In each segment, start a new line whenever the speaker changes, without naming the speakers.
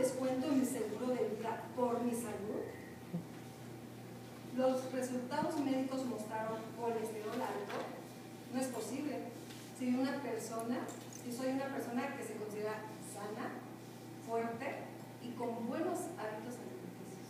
descuento en mi seguro de vida por mi salud? Los resultados médicos mostraron colesterol alto. No es posible. Si soy una persona que se considera sana, fuerte y con buenos hábitos alimenticios.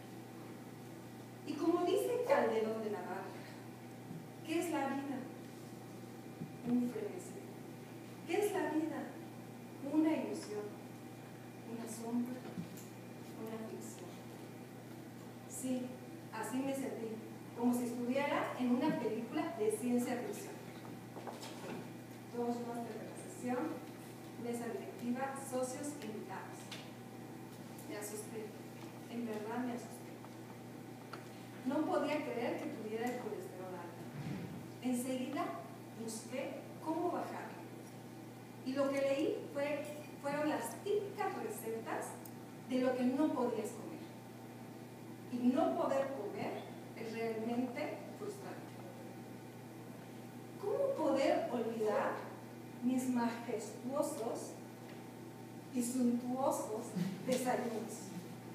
Y como dice Calderón de la Barca, ¿qué es la vida? Un frenesí. ¿Qué es la vida? Una ilusión, una sombra, una ficción. Sí, así me sentí, como si estuviera en una película de ciencia ficción. Todos más de la sesión, mesa directiva, socios invitados. Me asusté, en verdad me asusté. No podía creer que tuviera el colesterol alto. Enseguida busqué cómo bajarlo. Y lo que leí fueron las típicas recetas de lo que no podías comer. Y no poder comer es realmente frustrante. ¿Cómo poder olvidar mis majestuosos y suntuosos desayunos?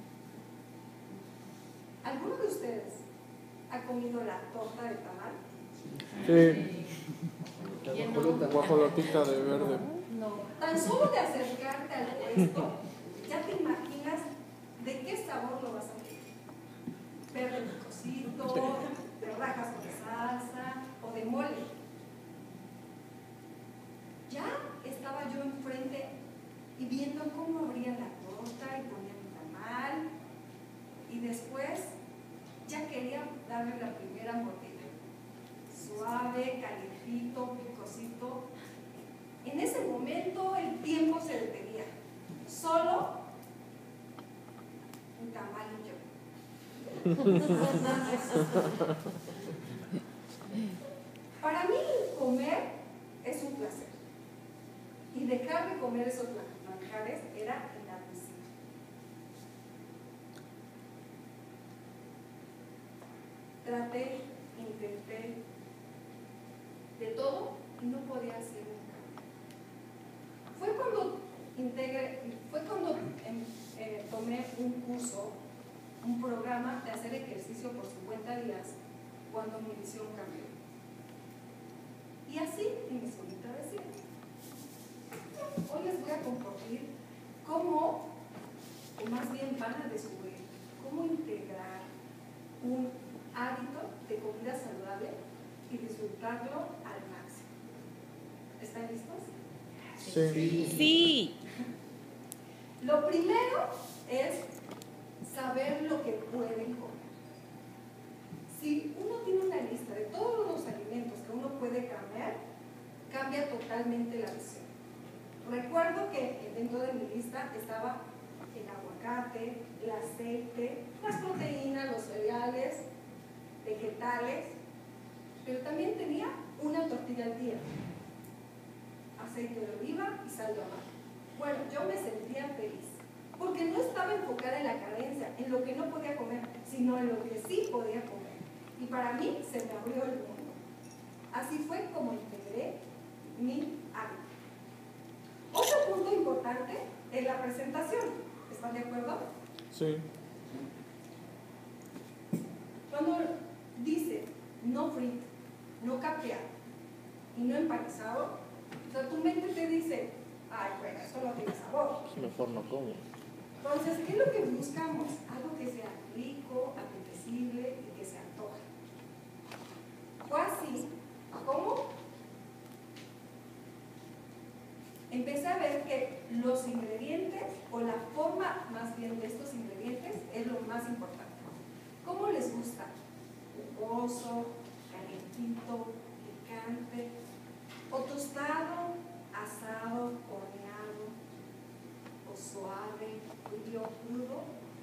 ¿Alguno de ustedes ha comido la torta de tamal?
Sí. Guajolotita de verde.
No. Tan solo de acercarte al puesto, ya te imaginas de qué sabor lo vas a pedir. Verde picosito, de rajas con salsa o de mole. Ya estaba yo enfrente y viendo cómo abrían la torta y ponían el tamal. Y después ya quería darle la primera mordida. Suave, calientito, picosito. En ese momento el tiempo se detenía. Solo un tamal y yo. Para mí comer es un placer. Y dejar de comer esos manjares era inadmisible. Traté, intenté de todo y no podía hacer un cambio. Fue cuando tomé un curso, un programa de hacer ejercicio por 50 días, cuando mi visión cambió. Y así, en mi solita decía, hoy les voy a compartir cómo, o más bien van a descubrir, cómo integrar un hábito de comida saludable y disfrutarlo al máximo. ¿Están listos?
Sí.
Sí.
Lo primero es saber lo que pueden comer. Si uno tiene una lista de todos los alimentos que uno puede comer, cambia totalmente la visión. Recuerdo que dentro de mi lista estaba el aguacate, el aceite, las proteínas, los cereales, vegetales, pero también tenía una tortilla al día, aceite de oliva y sal de mar. Bueno, yo me sentía feliz, porque no estaba enfocada en la carencia, en lo que no podía comer, sino en lo que sí podía comer. Y para mí se me abrió el mundo. Así fue como integré mi hábito. Otro punto importante es la presentación. ¿Están de acuerdo?
Sí.
Cuando dice no frito, no capeado y no empanizado, o sea, tu mente te dice, ay, bueno, esto no tiene sabor.
Mejor no como.
Entonces, ¿qué es lo que buscamos? Algo que sea rico, apetecible y que se antoje. Fue así como empecé a ver que los ingredientes, o la forma más bien de estos ingredientes, es lo más importante. ¿Cómo les gusta? Jugoso, calientito, picante, o tostado, asado, horneado, o suave, frío, crudo.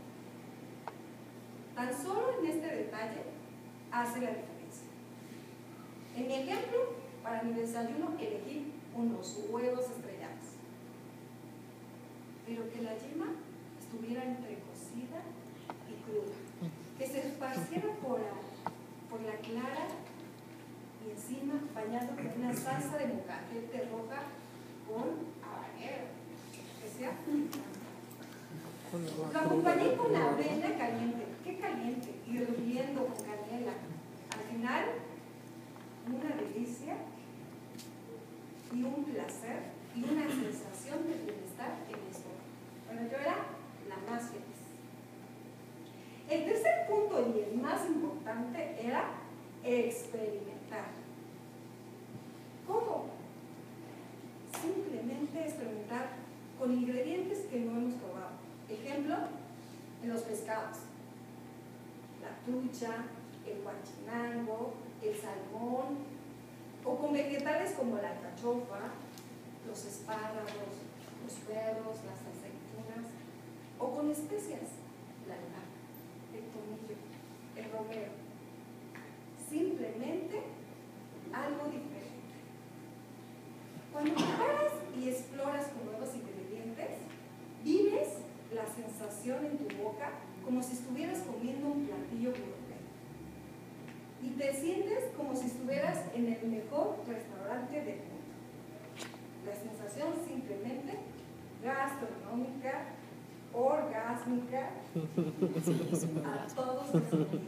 Tan solo en este detalle hace la diferencia. En mi ejemplo, para mi desayuno elegí unos huevos estrellados, pero que la yema estuviera entre cocida y cruda, que se esparciera por la clara y encima bañado con una salsa de molcajete roja con habanero, que sea picante. Lo acompañé con la avena caliente. ¿Qué caliente? Hirviendo con canela. Al final, una delicia y un placer y una sensación de bienestar en mi estómago. Bueno, yo era la más feliz. El tercer punto y el más importante era experimentar. ¿Cómo? Simplemente experimentar con ingredientes que no hemos probado. Ejemplo, en los pescados. La trucha, el guachinango, el salmón, o con vegetales como la alcachofa, los espárragos, los perros, las aceitunas, o con especias, la albahaca, el tomillo, el romero. Simplemente algo diferente. Cuando preparas y exploras con nuevos ingredientes, vives la sensación en tu boca como si estuvieras comiendo un platillo gourmet. Y te sientes como si estuvieras en el mejor restaurante del mundo. La sensación simplemente gastronómica, orgásmica, a todos los sentidos.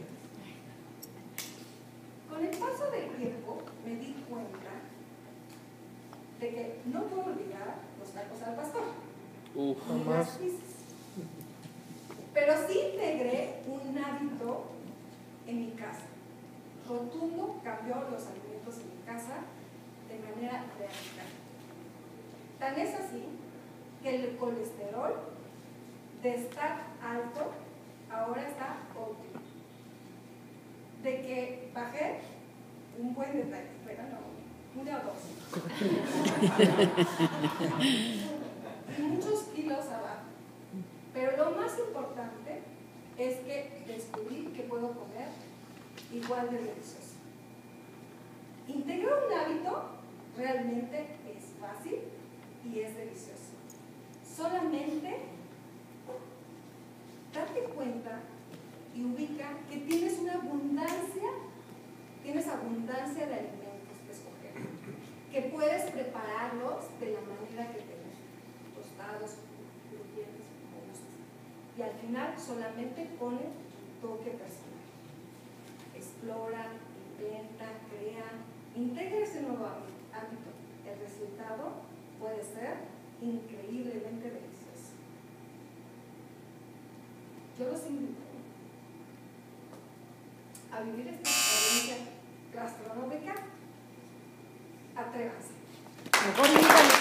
Con el paso del tiempo me di cuenta de que no puedo olvidar los tacos al pastor, ni las pizzas. Pero sí integré un hábito en mi casa. Rotundo cambió los alimentos en mi casa de manera radical. Tan es así que el colesterol de estar alto ahora está óptimo. De que bajé un buen detalle, pero no, una o dos. Y muchos kilos abajo. Pero lo más importante es que descubrí que puedo comer igual de delicioso. Integrar un hábito realmente es fácil y es delicioso. Solamente date cuenta y ubica que tienes abundancia de alimentos que escoger, que puedes prepararlos de la manera que te guste, tostados, crujientes, como gustes. Y al final solamente pone tu toque personal. Explora, inventa, crea, integra ese nuevo hábito. El resultado puede ser increíblemente delicioso. Yo los invito a vivir esta experiencia gastronómica. Atrévanse.